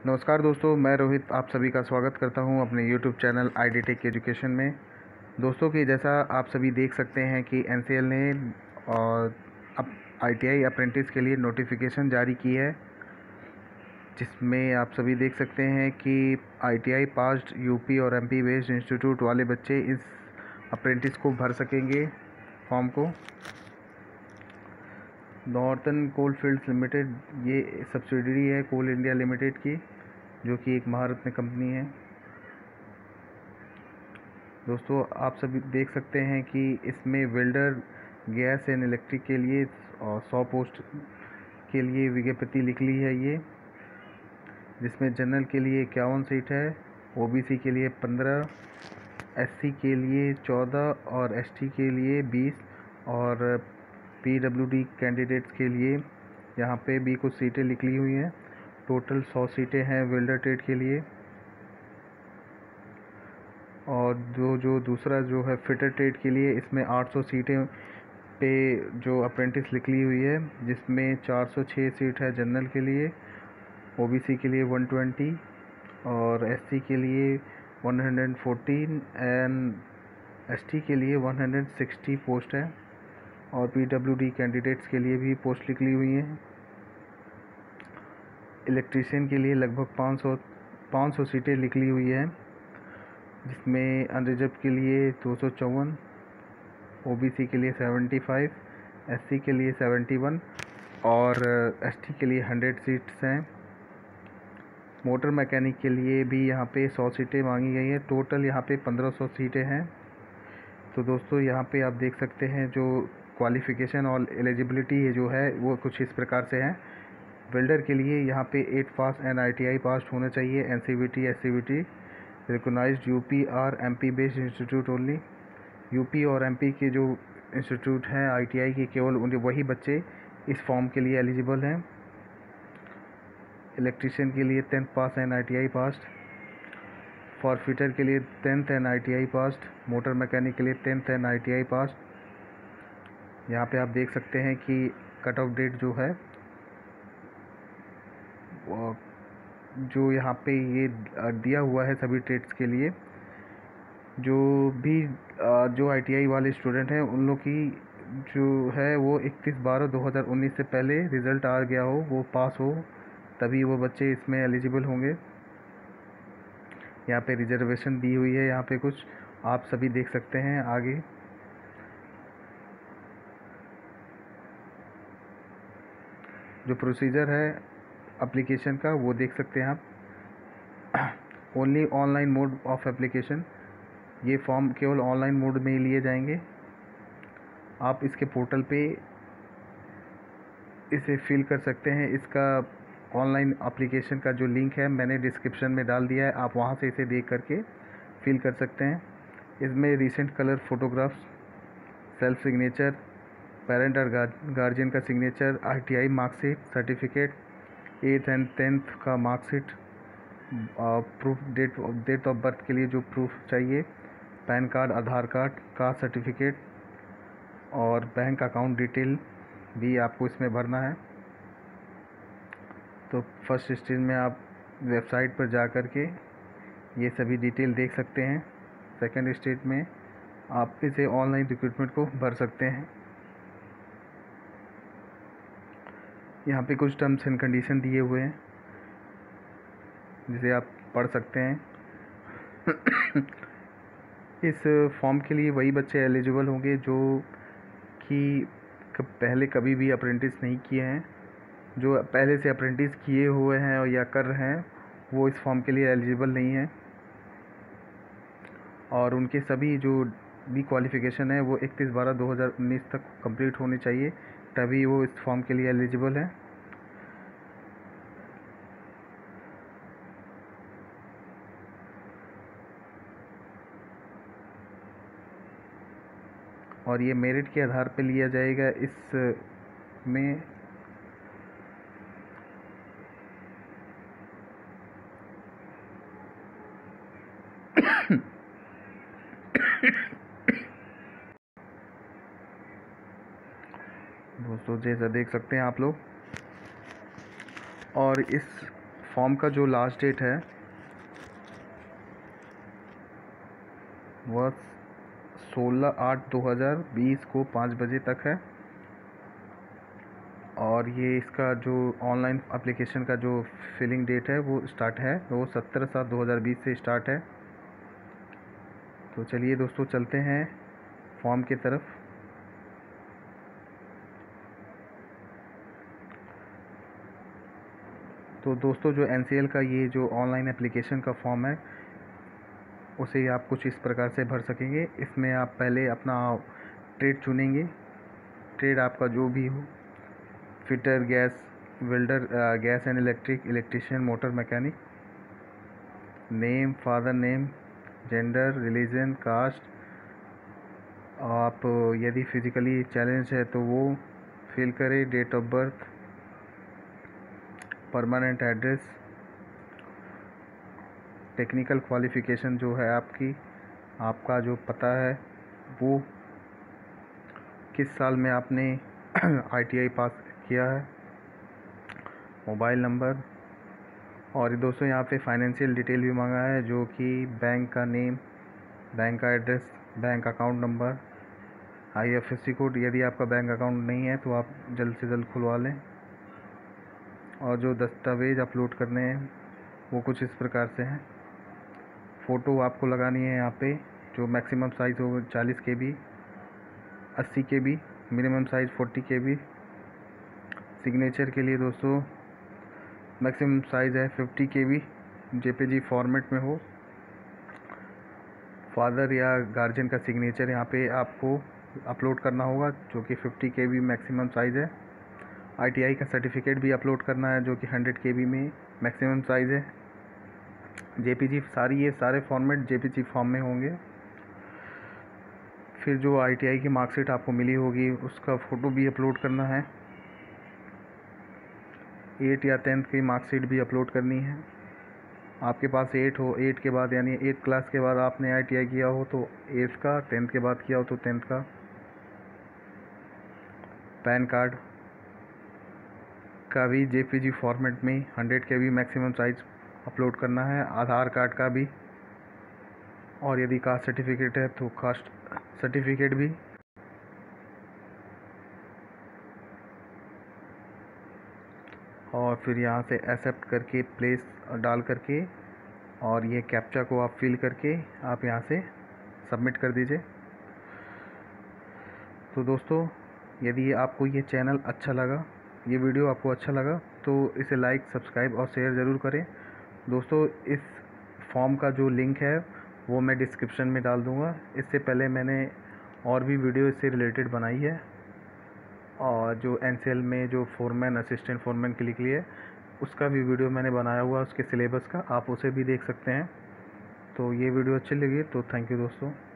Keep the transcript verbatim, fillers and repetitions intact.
नमस्कार दोस्तों, मैं रोहित आप सभी का स्वागत करता हूं अपने YouTube channel I D tech education में। दोस्तों कि जैसा आप सभी देख सकते हैं कि एन सी एल ने और अब आई टी आई अप्रेंटिस के लिए नोटिफिकेशन जारी की है, जिसमें आप सभी देख सकते हैं कि I T I passed UP और एमपी बेस्ड इंस्टीट्यूट वाले बच्चे इस अप्रेंटिस को भर सकेंगे फॉर्म को। नॉर्थन कोल फील्ड्स लिमिटेड ये सब्सिडरी है कोल इंडिया लिमिटेड की, जो कि एक महारत्न कंपनी है। दोस्तों आप सभी देख सकते हैं कि इसमें वेल्डर गैस एंड इलेक्ट्रिक के लिए और सौ पोस्ट के लिए विज्ञप्ति निकली है ये, जिसमें जनरल के लिए इक्यावन सीट है, ओ बी सी के लिए पंद्रह, एस सी के लिए चौदह और एस टी के लिए बीस और पी डब्ल्यू डी कैंडिडेट्स के लिए यहाँ पे भी कुछ सीटें निकली हुई हैं। टोटल सौ सीटें हैं वेल्डर ट्रेड के लिए। और जो जो दूसरा जो है फिटर ट्रेड के लिए, इसमें आठ सौ सीटें पे जो अप्रेंटिस निकली हुई है, जिसमें चार सौ छह सीट है जनरल के लिए, ओ बी सी के लिए एक सौ बीस और एस सी के लिए एक सौ चौदह एंड एस टी के लिए एक सौ साठ पोस्ट है और पी डब्ल्यू डी कैंडिडेट्स के लिए भी पोस्ट निकली हुई हैं। इलेक्ट्रीशियन के लिए लगभग पाँच सौ पाँच सौ सीटें निकली हुई हैं, जिसमें अनरिजर्व के लिए दो सौ चौवन, ओ बी सी के लिए पचहत्तर, एस सी के लिए इकहत्तर और एस टी के लिए सौ सीट्स हैं। मोटर मैकेनिक के लिए भी यहाँ पे सौ सीटें मांगी गई हैं। टोटल यहाँ पे पंद्रह सौ सीटें हैं। तो दोस्तों यहाँ पे आप देख सकते हैं जो क्वालिफ़िकेशन और एलिजिबिलिटी जो है वो कुछ इस प्रकार से है। वेल्डर के लिए यहाँ पे eight pass and I T I pass होना चाहिए, N C V T, S C V T, recognised UP और MP based institute only. UP और एमपी के जो इंस्टीट्यूट हैं आई टी आई के, केवल उन्हें वही बच्चे इस फॉर्म के लिए एलिजिबल हैं। इलेक्ट्रीशियन के लिए tenth pass and I T I pass, for fitter के लिए tenth and I T I pass, motor mechanic के लिए tenth and I T I pass. यहाँ पे आप देख सकते हैं कि कट ऑफ डेट जो है जो यहाँ पे ये दिया हुआ है सभी ट्रेड्स के लिए, जो भी जो आई टी आई वाले स्टूडेंट हैं उन लोग की जो है वो इकतीस बारह दो हज़ार उन्नीस से पहले रिज़ल्ट आ गया हो, वो पास हो, तभी वो बच्चे इसमें एलिजिबल होंगे। यहाँ पे रिजर्वेशन दी हुई है, यहाँ पे कुछ आप सभी देख सकते हैं। आगे जो प्रोसीजर है एप्लीकेशन का वो देख सकते हैं आप। Only online mode of application, ये फॉर्म केवल ऑनलाइन मोड में ही लिए जाएंगे। आप इसके पोर्टल पे इसे फिल कर सकते हैं। इसका ऑनलाइन एप्लीकेशन का जो लिंक है मैंने डिस्क्रिप्शन में डाल दिया है, आप वहां से इसे देख करके फिल कर सकते हैं। इसमें recent colour photographs, self signature, parent और गार्जियन का signature, I T I marksheet, certificate, eighth and tenth का marksheet, proof date date of birth के लिए जो प्रूफ चाहिए, PAN card, Aadhaar card, caste certificate और बैंक अकाउंट डिटेल भी आपको इसमें भरना है। तो फर्स्ट स्टेज में आप वेबसाइट पर जा कर के ये सभी डिटेल देख सकते हैं। सेकंड स्टेज में आप इसे ऑनलाइन रिक्रूटमेंट को भर सकते हैं। यहाँ पे कुछ टर्म्स एंड कंडीशन दिए हुए हैं जिसे आप पढ़ सकते हैं। इस फॉर्म के लिए वही बच्चे एलिजिबल होंगे जो कि पहले कभी भी अप्रेंटिस नहीं किए हैं। जो पहले से अप्रेंटिस किए हुए हैं और या कर रहे हैं वो इस फॉर्म के लिए एलिजिबल नहीं है, और उनके सभी जो भी क्वालिफ़िकेशन है वो इकतीस बारह दो हज़ार उन्नीस तक कंप्लीट होनी चाहिए, तभी वो इस फॉर्म के लिए एलिजिबल है। और ये मेरिट के आधार पर लिया जाएगा। इसमें दोस्तों जैसा देख सकते हैं आप लोग, और इस फॉर्म का जो लास्ट डेट है वह सोलह आठ दो हज़ार बीस को पाँच बजे तक है। और ये इसका जो ऑनलाइन एप्लीकेशन का जो फिलिंग डेट है वो स्टार्ट है वो सत्रह सात दो हज़ार बीस से स्टार्ट है। तो चलिए दोस्तों चलते हैं फॉर्म की तरफ। तो दोस्तों जो एन सी एल का ये जो ऑनलाइन एप्लीकेशन का फॉर्म है उसे आप कुछ इस प्रकार से भर सकेंगे। इसमें आप पहले अपना ट्रेड चुनेंगे, ट्रेड आपका जो भी हो, fitter, gas welder, gas and electric, electrician, motor mechanic, name, father name, gender, religion, caste, आप यदि फिज़िकली चैलेंज है तो वो फिल करें, date of birth, permanent address, technical qualification जो है आपकी, आपका जो पता है वो, किस साल में आपने आई टी आई पास किया है, मोबाइल नंबर। और दोस्तों यहाँ पे फाइनेंशियल डिटेल भी मांगा है जो कि बैंक का नेम, बैंक का address, bank account number, I F S C code. यदि आपका बैंक अकाउंट नहीं है तो आप जल्द से जल्द खुलवा लें। और जो दस्तावेज़ अपलोड करने हैं वो कुछ इस प्रकार से हैं। फ़ोटो आपको लगानी है यहाँ पे, जो मैक्सिमम साइज़ हो चालीस के बी, अस्सी के बी, मिनिमम साइज़ चालीस के बी। सिग्नेचर के लिए दोस्तों मैक्सिमम साइज़ है पचास K B, J P G format में हो। फादर या गार्जियन का सिग्नेचर यहाँ पे आपको अपलोड करना होगा जो कि पचास के बी मैक्सिमम साइज़ है। आई टी आई का सर्टिफिकेट भी अपलोड करना है जो कि सौ के बी में मैक्सिमम साइज़ है। जे पी जी, सारी ये सारे format J P G form में होंगे। फिर जो आई टी आई की मार्कशीट आपको मिली होगी उसका फ़ोटो भी अपलोड करना है। एट या टेंथ की मार्कशीट भी अपलोड करनी है। आपके पास एट हो, एट के बाद यानी एट क्लास के बाद आपने आई टी आई किया हो तो एट्थ का, टेंथ के बाद किया हो तो टेंथ का। पैन कार्ड का भी जे पी जी फॉर्मेट में सौ के बी मैक्सिमम साइज़ अपलोड करना है। आधार कार्ड का भी, और यदि कास्ट सर्टिफिकेट है तो कास्ट सर्टिफिकेट भी। और फिर यहाँ से एक्सेप्ट करके प्लेस डाल करके और ये कैप्चा को आप फिल करके आप यहाँ से सबमिट कर दीजिए। तो दोस्तों यदि आपको ये चैनल अच्छा लगा, ये वीडियो आपको अच्छा लगा तो इसे लाइक, सब्सक्राइब और शेयर ज़रूर करें। दोस्तों इस फॉर्म का जो लिंक है वो मैं डिस्क्रिप्शन में डाल दूँगा। इससे पहले मैंने और भी वीडियो इससे रिलेटेड बनाई है, और जो एन सी एल में जो फोरमैन, असिस्टेंट फोरमैन के लिए है उसका भी वीडियो मैंने बनाया हुआ, उसके सिलेबस का, आप उसे भी देख सकते हैं। तो ये वीडियो अच्छी लगी तो थैंक यू दोस्तों।